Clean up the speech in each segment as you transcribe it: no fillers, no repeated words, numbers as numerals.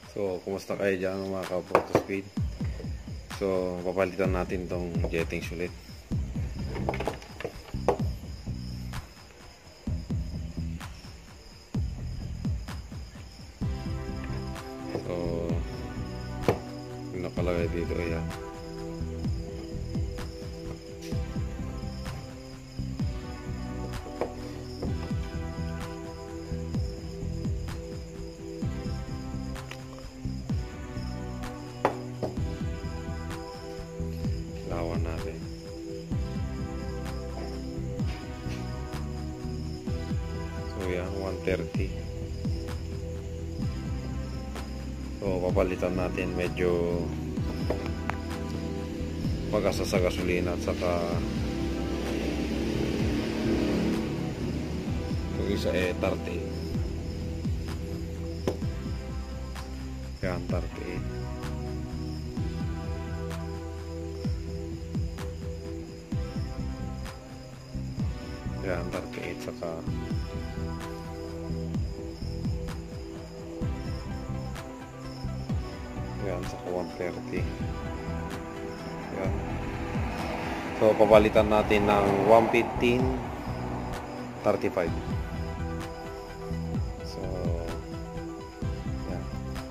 So, kumusta kayo dyan mga ka-photo speed? So, papalitan natin tong jettings ulit. So, yung nakalagay dito ayan. Lawan natin. So yan, 130. So papalitan natin medyo pagkasa sa gasolina at saka yung isa 30. Yan, 38. Yan, 38 saka yan, saka 130. Yan. So, papalitan natin ng 115 35. So, yan.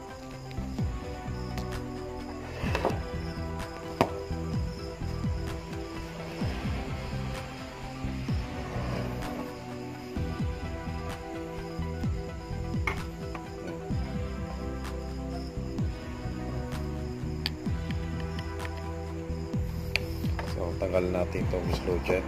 So, tanggal natin itong slow jet.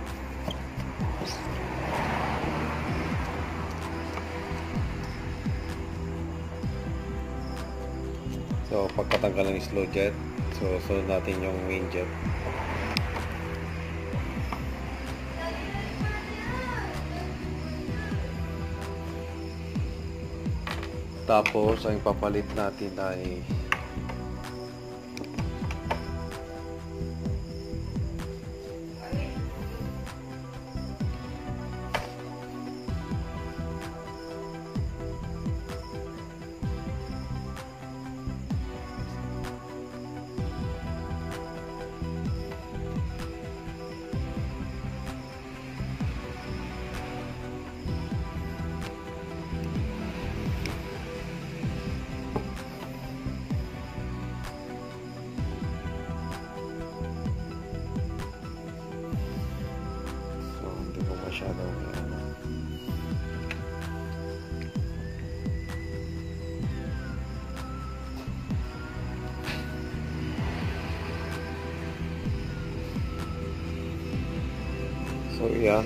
So, pagkatanggal ng slow jet, so sunod natin yung main jet. Tapos, ang ipapalit natin ay masyadong so yan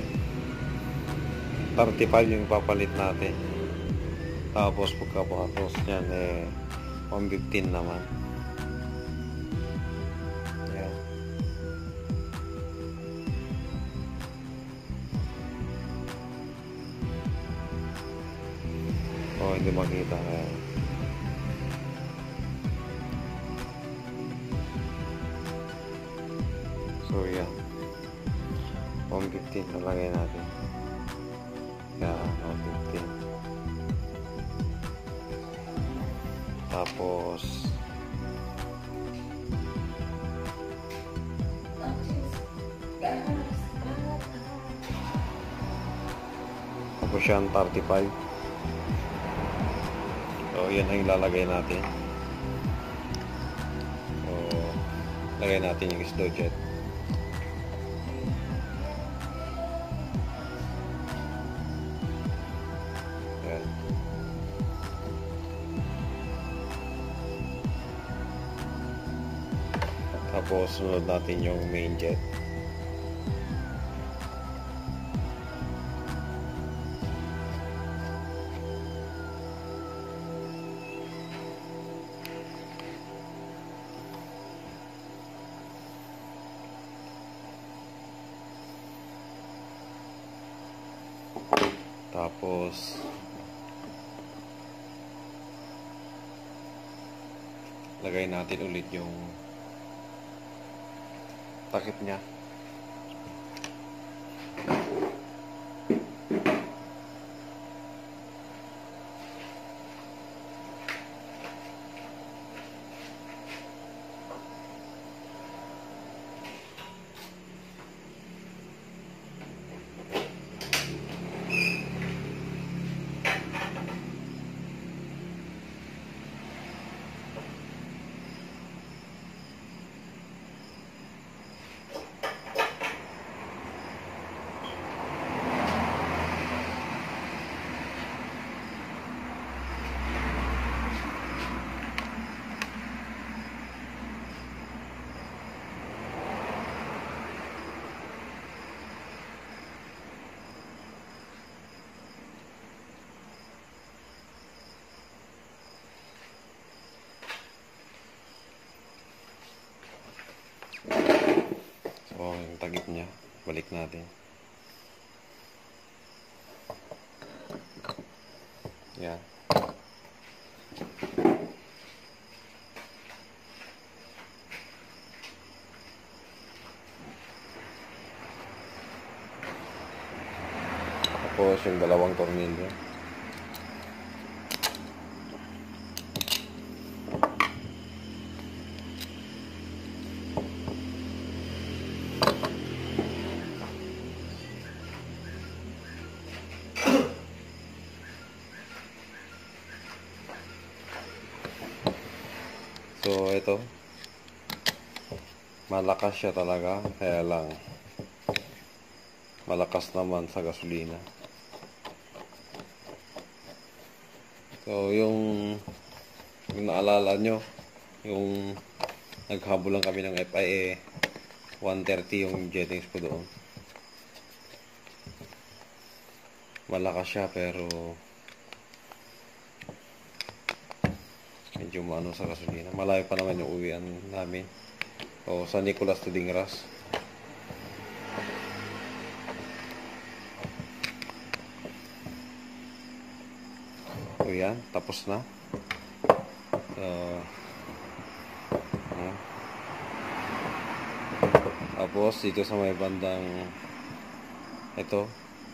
35 yung papalit natin, tapos pagkapatos nyan 115 naman. Yan. Hindi makita ngayon. So yan, 115 nalagay natin. Yan, 115. Tapos yan 35. So, yan ang ilalagay natin. So, lagay natin yung slow jet. Yan. Tapos, sunod natin yung main jet. Tapos lagay natin ulit yung takip niya. Balik natin. Yan. Tapos yung dalawang tornilyo. So ito, malakas siya talaga, kaya lang malakas naman sa gasolina. So yung naalala nyo, yung naghabol lang kami ng FIA 130 yung jettings ko doon. Malakas siya pero medyo maano sa gasolina. Malayo pa naman yung uwian namin. O sa Nicolas to Dingras. O yan, tapos na. Ayan. Tapos dito sa may bandang ito.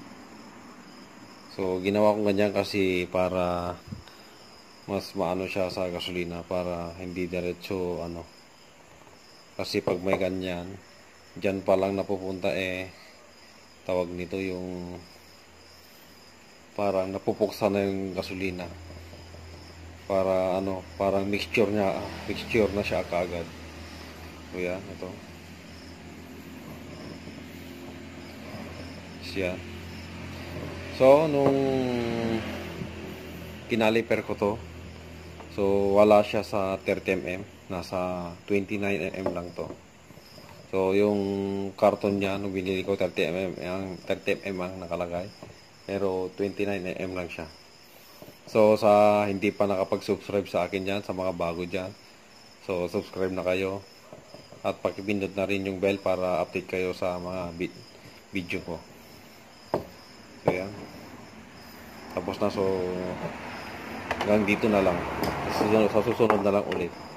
So ginawa ko ganyan kasi para mas maano siya sa gasolina, para hindi diretso ano. Kasi pag may ganyan, dyan pa lang napupunta tawag nito yung parang napupuksa na yung gasolina. Para ano, parang mixture na siya kaagad. So yan, ito. Siya. So nung kinaliper ko to, so wala siya sa 30mm, nasa 29mm lang to. So yung karton niya nung binili ko 30mm, ang 30mm ang nakalagay, pero 29mm lang siya. So sa hindi pa nakapag-subscribe sa akin diyan, sa mga bago diyan, so subscribe na kayo at pakipindot na rin yung bell para update kayo sa mga video ko. So yan. Tapos na, so hanggang dito na lang. Sa susunod na lang ulit.